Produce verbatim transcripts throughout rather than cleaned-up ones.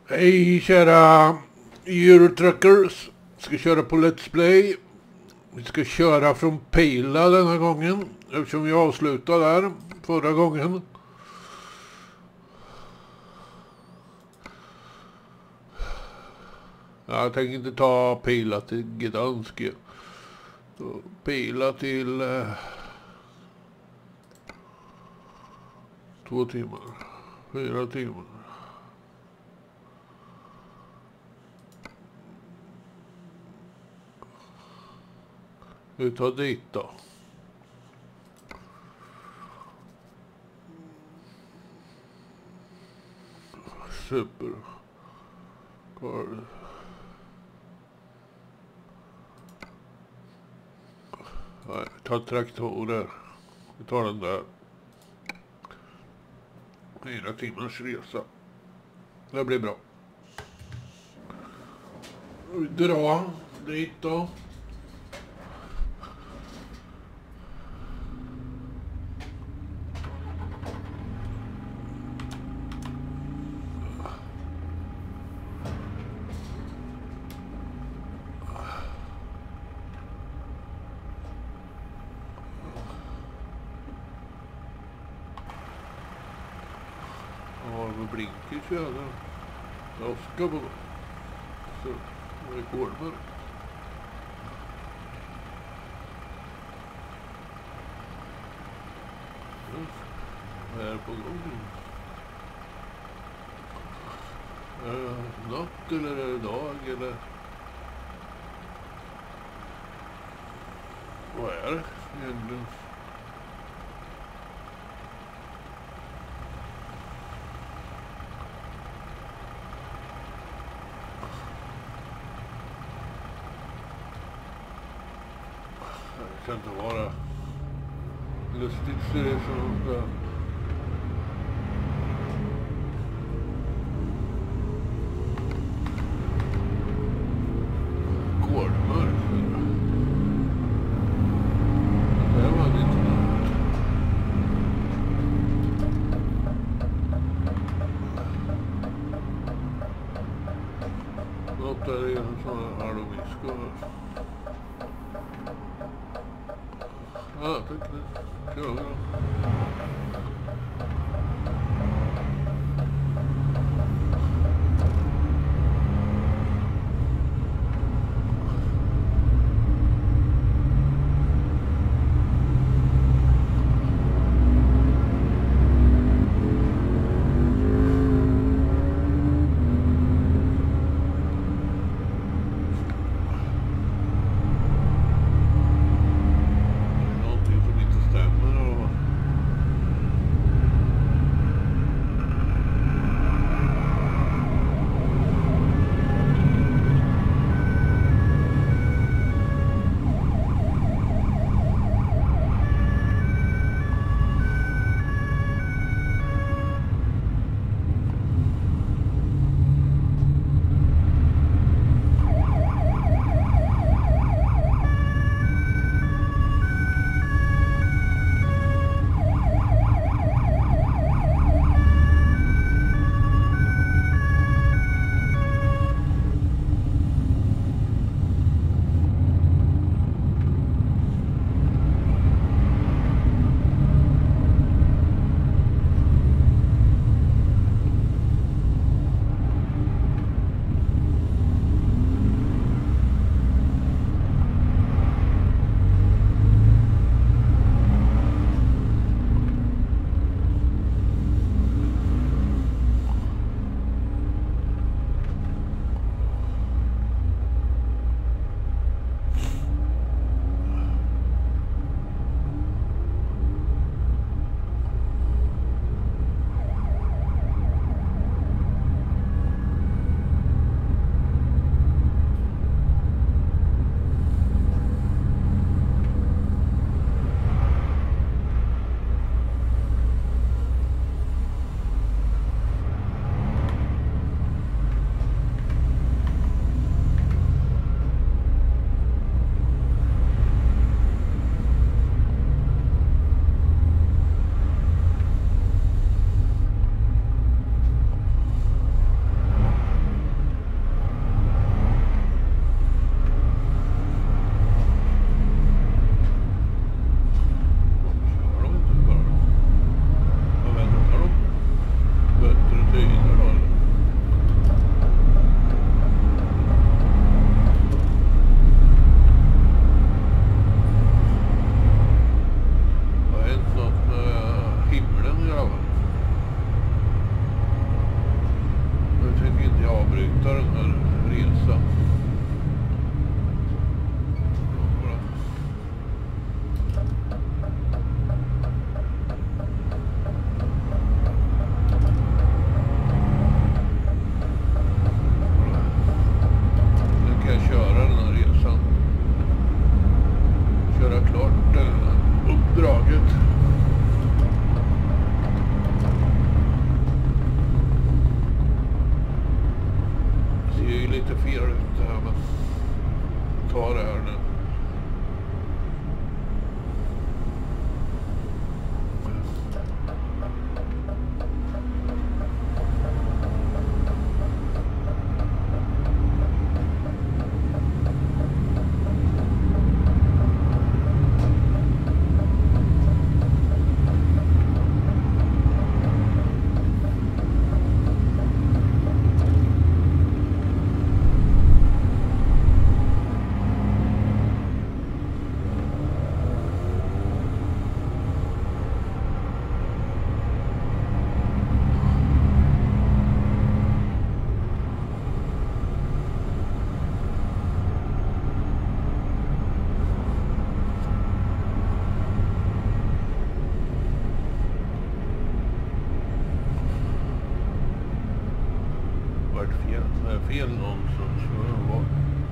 Hej kära Eurotruckers, ska köra på Let's Play. Vi ska köra från Pejla denna gången, eftersom vi avslutade där förra gången. Jag tänker inte ta Pejla till Gdansk. Pejla till eh, två timmar, fyra timmar. Vi tar dit då. Super. Kvar. Nej, vi tar traktorer. Vi tar den där. Fyra timmars resa. Det blir bra. Vi drar dit då. Ja, det blinkar så jävla. Jag ska på. Så, det är kolmörkt. Vad är på gång? Är det natt eller är det dag eller? Vad är det egentligen? Det kan inte vara lustigt ser det som det. Kolmörkt. Det här var det inte något. Något där är en sån här halvmisko. Ja, jag tänkte det. Kör vi då. avsluta den här resan. Nu kan jag köra den här resan. Köra klart eh, uppdraget. Det är ju lite fel ut det här, men ta det här nu. Fel, fel någonstans. Vad?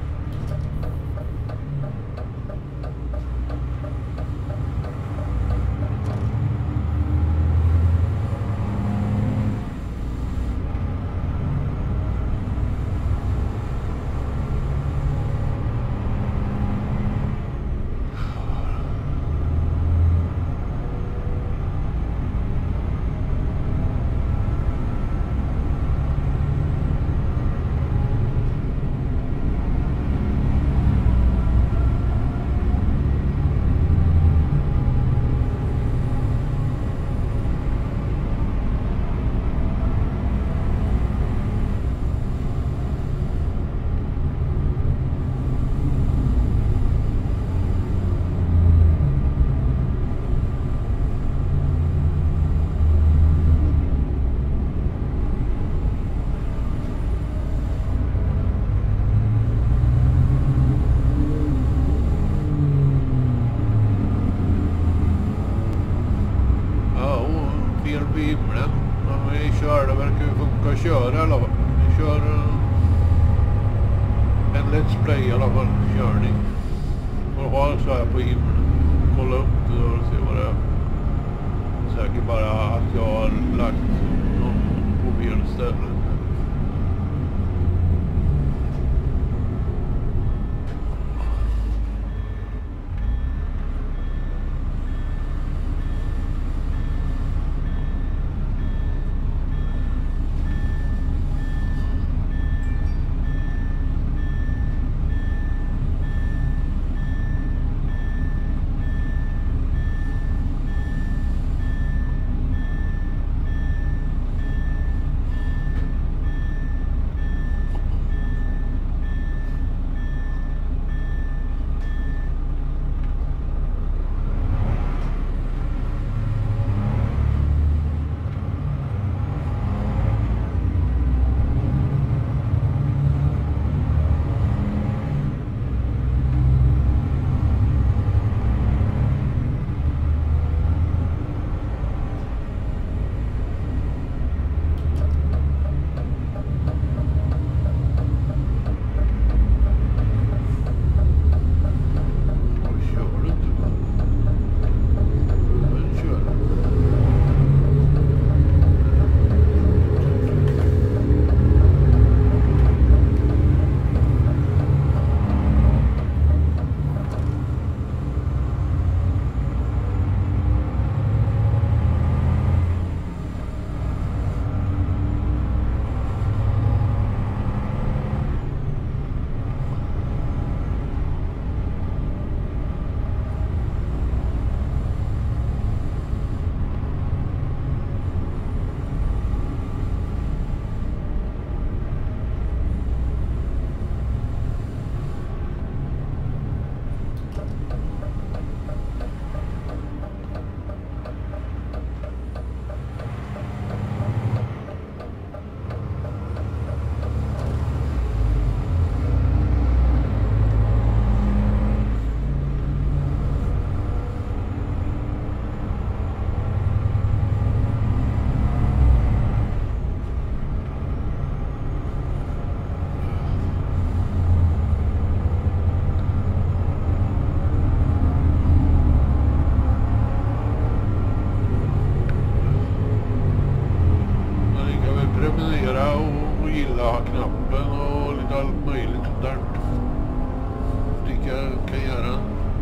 Vid himlen. Men vi kör, det verkar ju funka att köra i alla fall. Vi kör uh, en Let's Play i alla fall, körning. Och ha så här på himlen. Kolla upp det och se vad det är. Säkert bara att jag har lagt någon på fel ställe. gilla-knappen och lite allt möjligt sånt där. Vilka kan göra.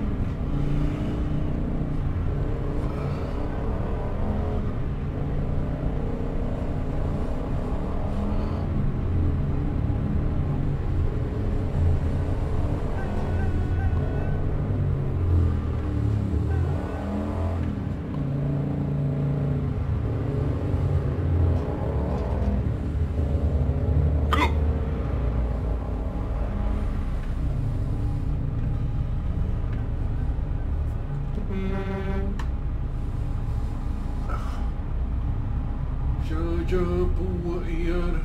Kör på er.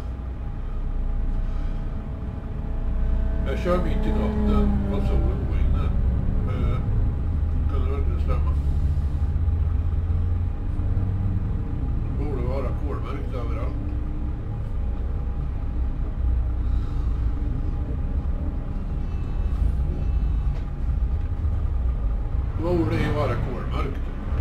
Jag kör mitt i natten och solen går inne. Eh, kan det verkligen stämma? Det borde vara kolmärkt överallt. Borde ju vara kolmärkt.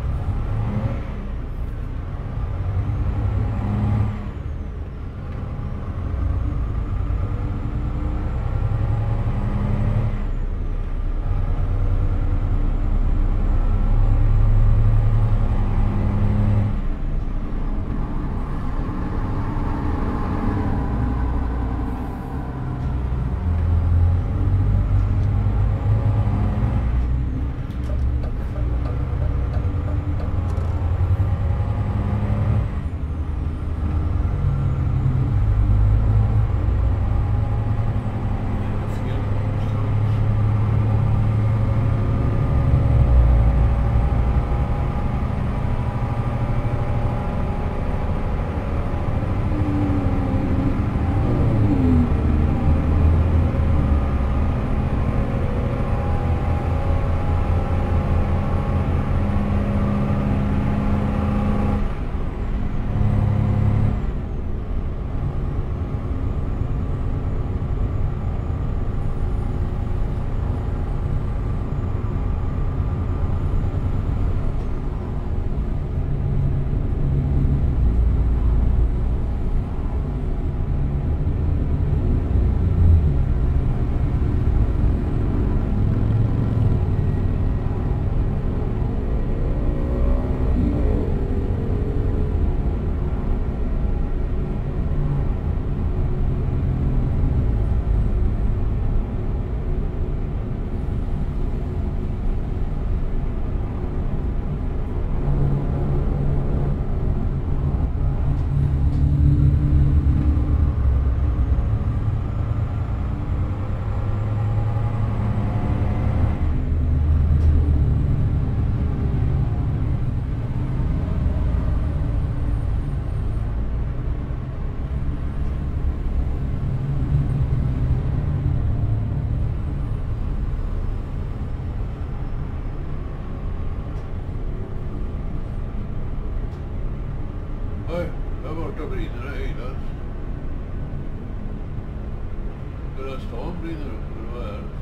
Oj, där borta brinner det hejlat. Hela stan brinner upp, eller vad är det?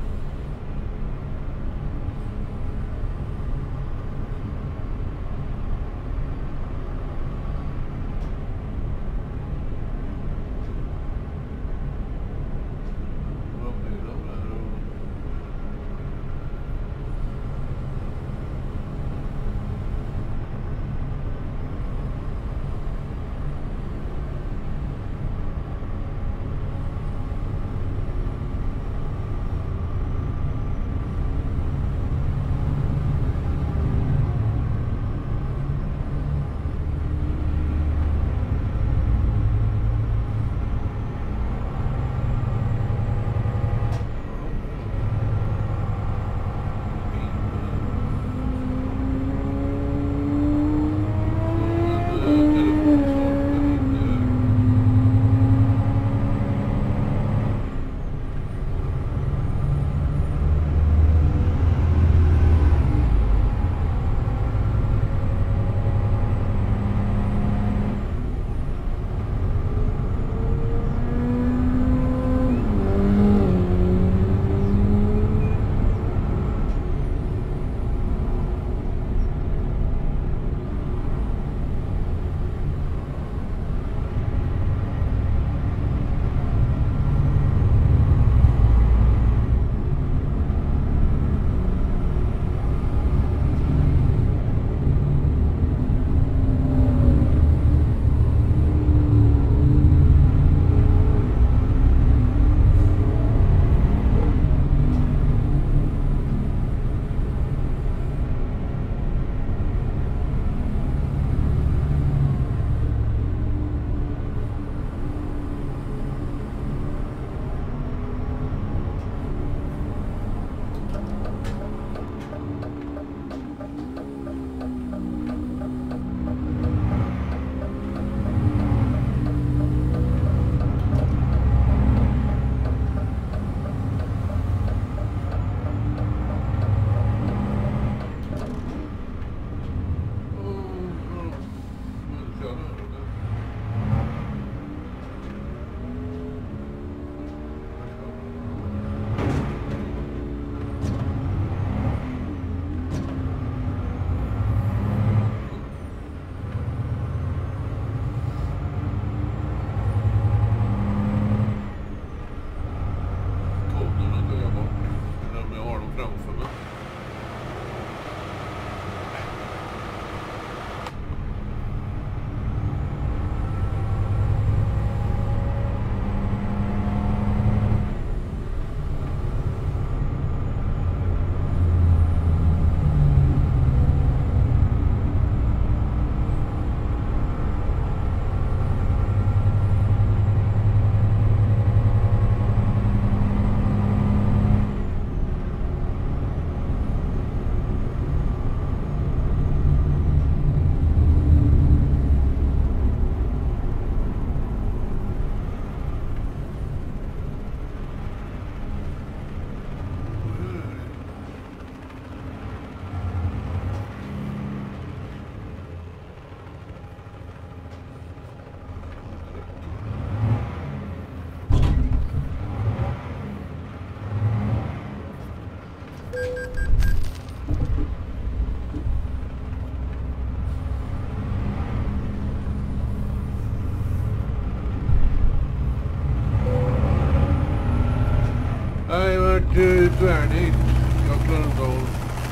tvärnit. Jag klarar inte av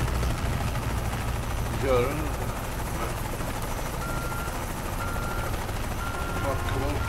att göra den. Backa bort.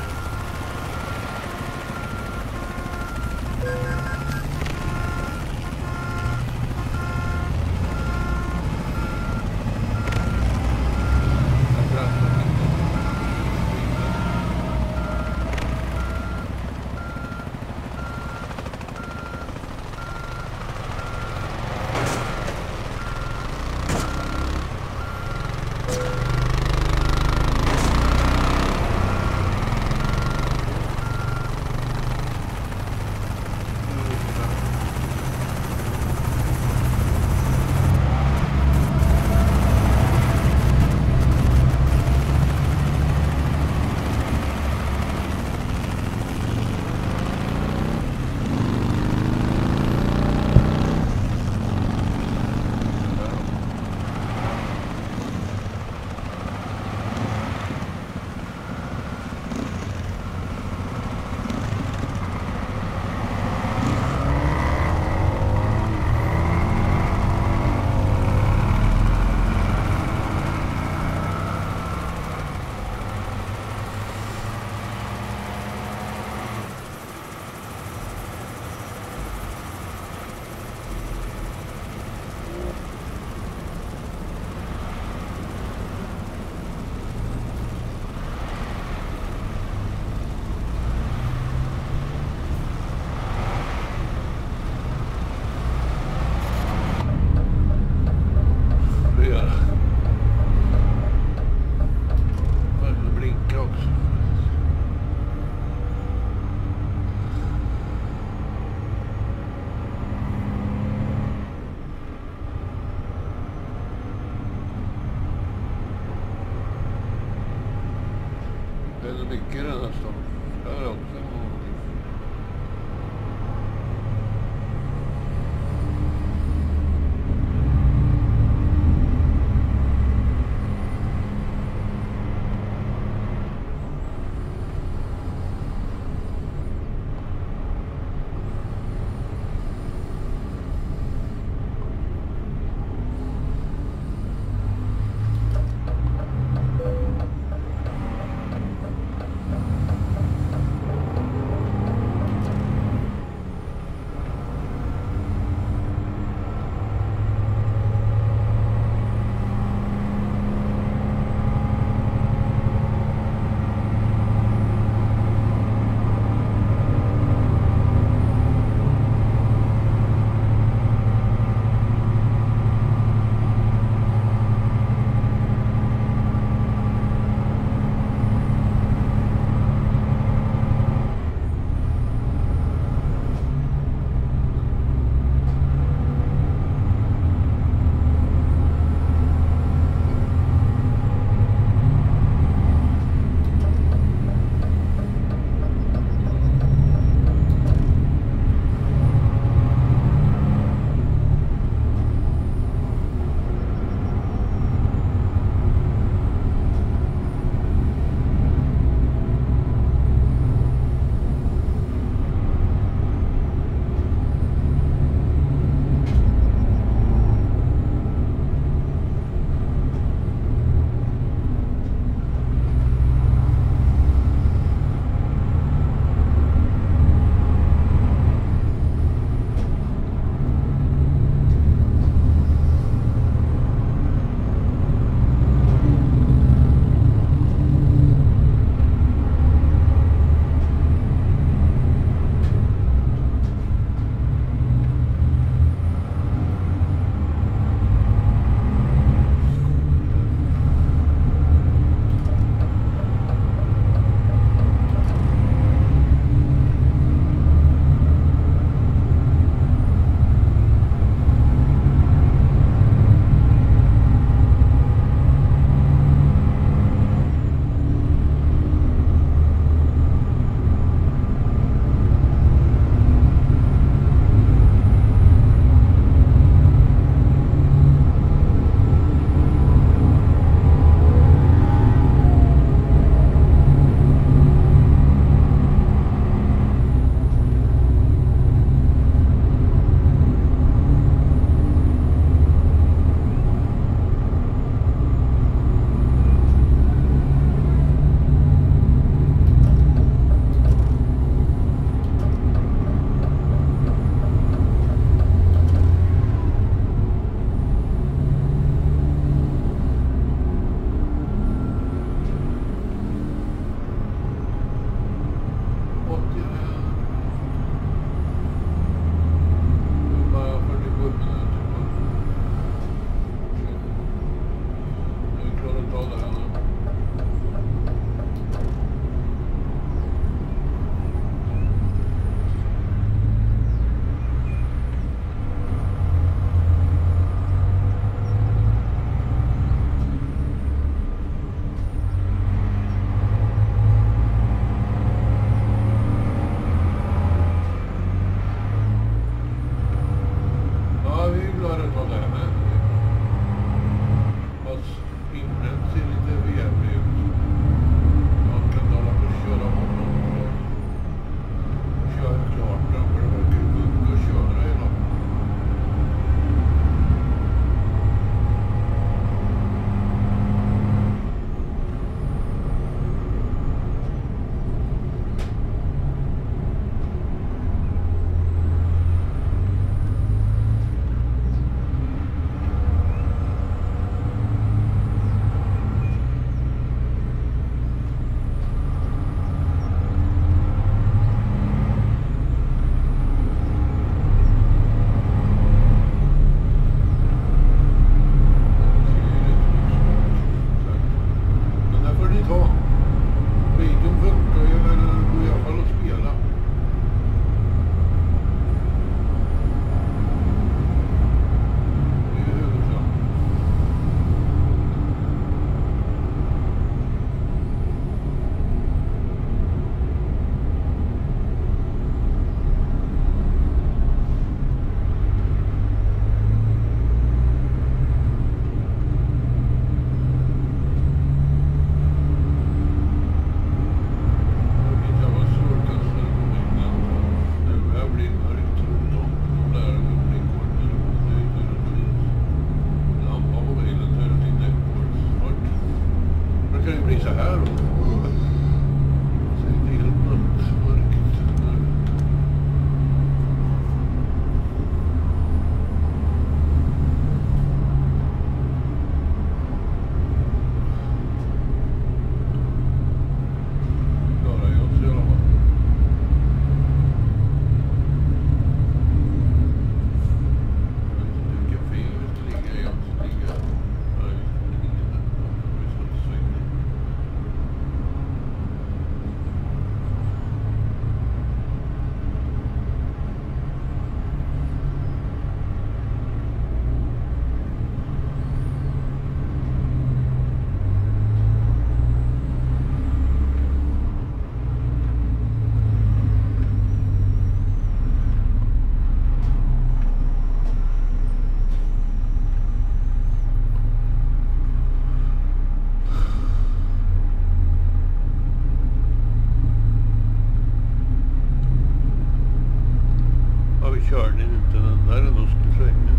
antagligen inte. Den där är nog svängen.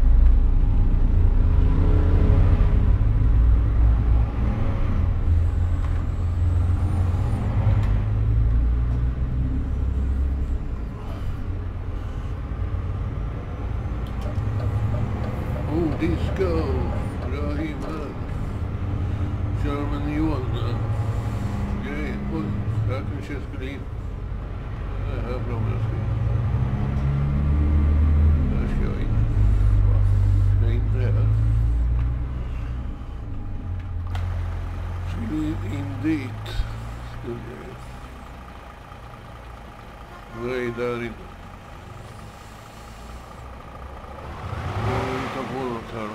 Oh, disco! Bra himmel. Kör med neon grej. Oj, här kanske jag skulle in. Det är här framme jag ska in. Där ska jag in. Ska jag inte här? Skulle in dit. Skulle jag. Vad är där inne? Jag tar på något här då.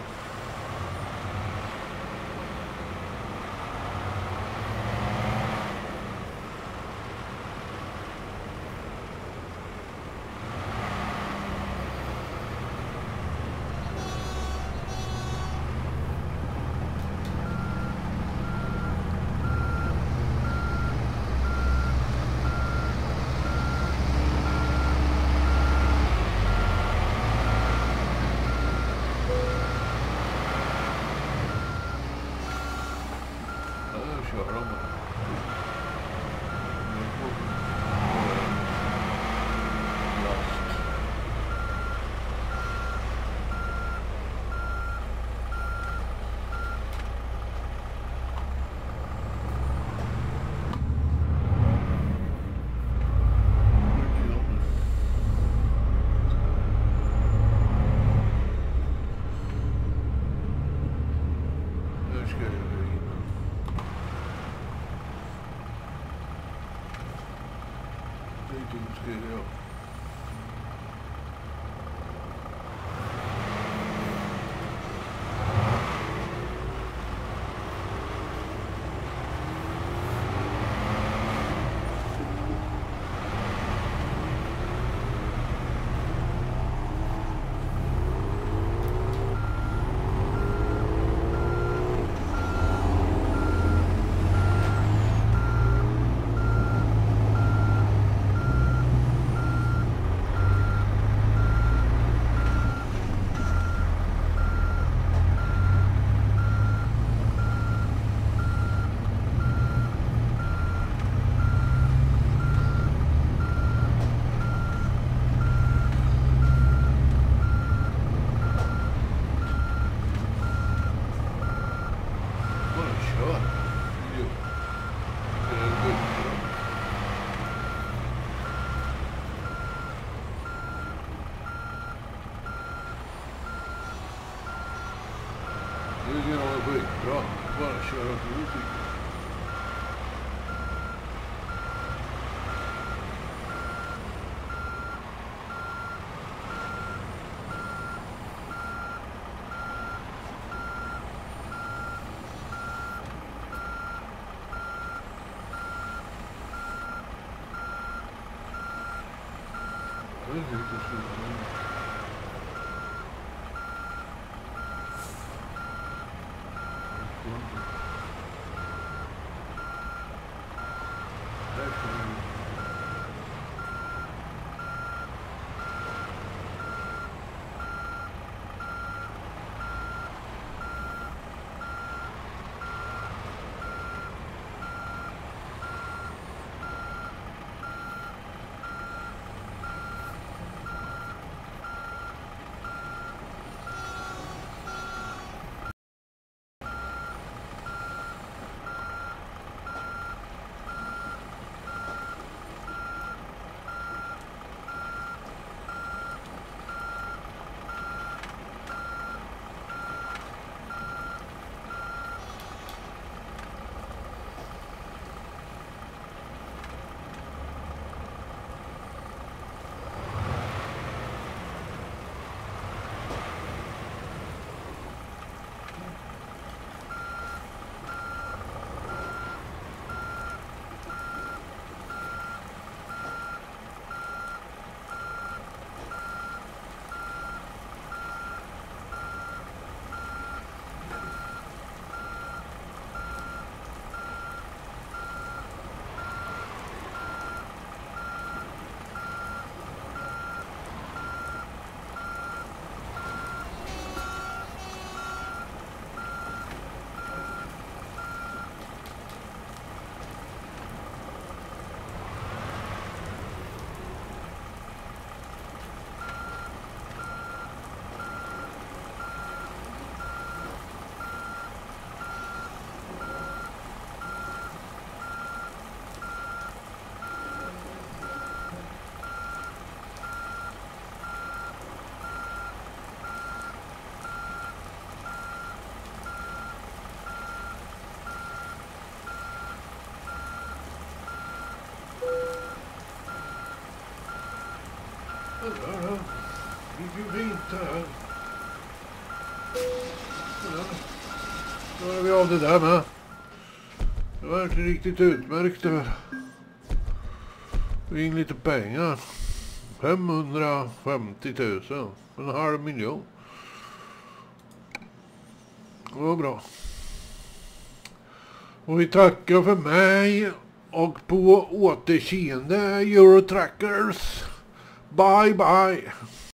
Kör de bara. Last. Nu ska jag in. Dit ska jag. Nu är det skitbra. Bara köra på musik. Det är lite så. Där, det gick ju fint här. Då har vi av det där med. Det var verkligen riktigt utmärkt det här. Vi in lite pengar. femhundrafemtio tusen. En halv miljon. Det var bra. Och vi tackar för mig. Och på återseende Eurotrackers. Bye bye.